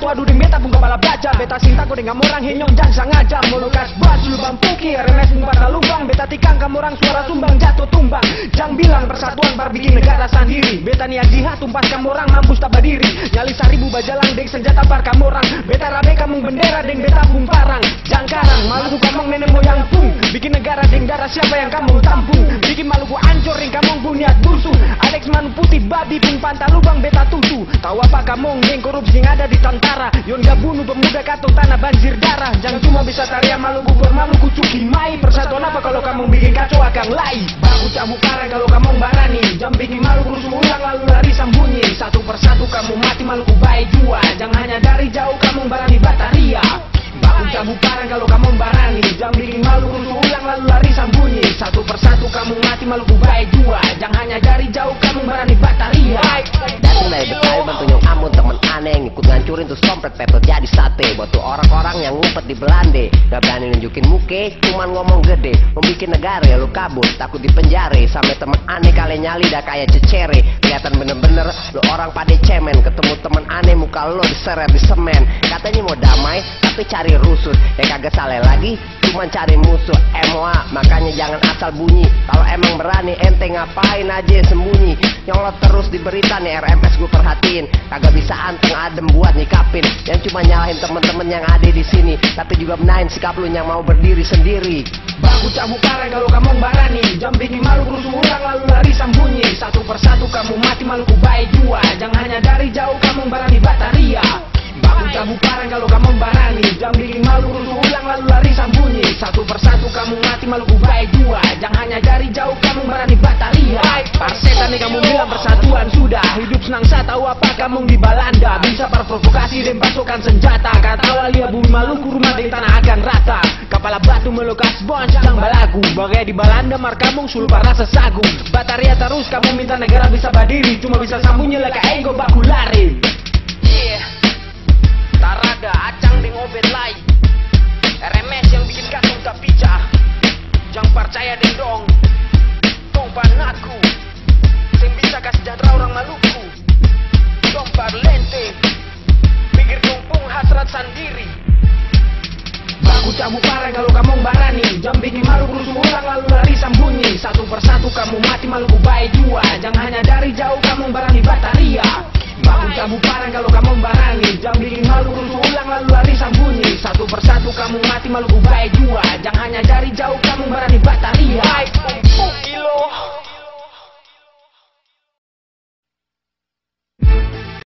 satu adu ding beta pun kepala baca. Beta cinta kau dengan orang henyong jang sengaja. Molukas bas lubang puki remes pada lubang. Beta tikang kamu orang suara sumbang jatuh tumbang. Jang bilang persatuan bar bikin negara sendiri. Beta niat jihad tumpas kamu orang mampus tak berdiri. Nyali 1000 bajalang deng senjata bar kamu orang. Beta rabe kamu bendera deng beta bung parang. Jangkarang Maluku kamu nenek moyang pung. Bikin negara deng darah siapa yang kamu tampung. Bikin Maluku ancur deng kamu pun niat busuk. Alex Manu putih babi pun pantai lubang beta tutu. Tahu apa kamu deng korupsi yang ada di tentara. Yon gak bunuh pemuda katong tanah banjir darah. Jangan cuma bisa tarian Maluku bermaluku cuki mai. Persatuan apa kalau kamu bikin kacau akan lai. Baku cabut parah kalau kamu berani. Jam bikin Maluku rusuh ulang lalu lari sembunyi. Satu persatu kamu mati Maluku baik jua. Jangan hanya dari jauh kamu berani bataria. Baku cabut parah kalau kamu berani. Jam bikin Maluku rusuh ulang lalu lari sembunyi. Satu persatu kamu mati Maluku baik jua. Jangan hanya dari jauh kamu berani bataria. Datang dari Betawi bantu amun temen aneh. Ngikut ngancurin tuh stompet pepet jadi sate. Buat tuh orang-orang yang ngumpet di Belande. Gak berani nunjukin muke, cuman ngomong gede. Mau bikin negara ya lu kabur, takut dipenjare. Sampai temen aneh kalian nyali dah kayak cecere. Kelihatan bener-bener lu orang pada cemen. Ketemu temen aneh muka lo diseret di semen. Katanya mau damai tapi cari rusut. Ya kagak salah lagi, cuman cari musuh. MOA makanya jangan asal bunyi. Kalau emang berani ente ngapain aja sembunyi. Nyolot terus di berita nih RMS gue perhatiin. Kagak bisa anteng adem buat nyikapin. Yang cuma nyalahin temen-temen yang ada di sini. Tapi juga benahin sikap lu yang mau berdiri sendiri. Baku cabut parah kalau kamu berani. Jam bikin Maluku rusuh ulang lalu lari sembunyi. Satu persatu kamu mati Maluku baik jua. Jangan hanya dari jauh kamu berani bataria. Baku cabut parah kalau kamu berani. Jam bikin Maluku rusuh ulang lalu lari sembunyi. Satu persatu kamu mati Maluku baik jua. Jangan hanya dari jauh kamu berani bataria. Parsetan nih kamu bilang persatuan sudah. Hidup senang saya tahu apa kamu di Belanda. Bisa provokasi dan pasukan senjata. Kata walia bumi Maluku rumah di tanah akan rata. Kepala batu melukas bon sedang balagu. Bagai di Belanda markamung sulpa rasa sagu. Bataria terus kamu minta negara bisa berdiri. Cuma bisa sambungnya leka ego baku lari. Tarada acang deng obet lai. RMS yang bikin katong tak picah. Jangan percaya deng dong. Tong panatku. Yang bisa kasih sejahtera orang Maluku. Dong parlente. Pikir tumpung hasrat sendiri. Baku cabut parah kalau kamu berani. Jam bikin Maluku rusuh ulang lalu lari sembunyi. Satu persatu kamu mati Maluku baik jua. Jangan hanya dari jauh kamu berani bataria. Baku cabut parah kalau kamu berani. Jam bikin Maluku rusuh ulang lalu lari sembunyi. Satu persatu kamu mati Maluku baik jua. Jangan hanya dari jauh kamu berani bataria. Kilo